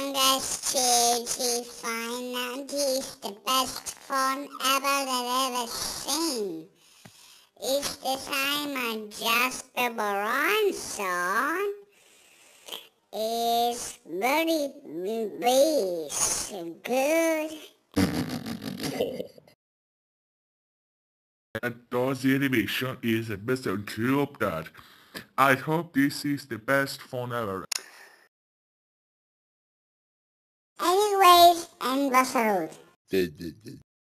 longest E590 is the best phone ever that I've ever seen. It's designed by adjustable on is very good. And those animation is the best on of that. I hope this is the best phone ever. Anyways, and was rude.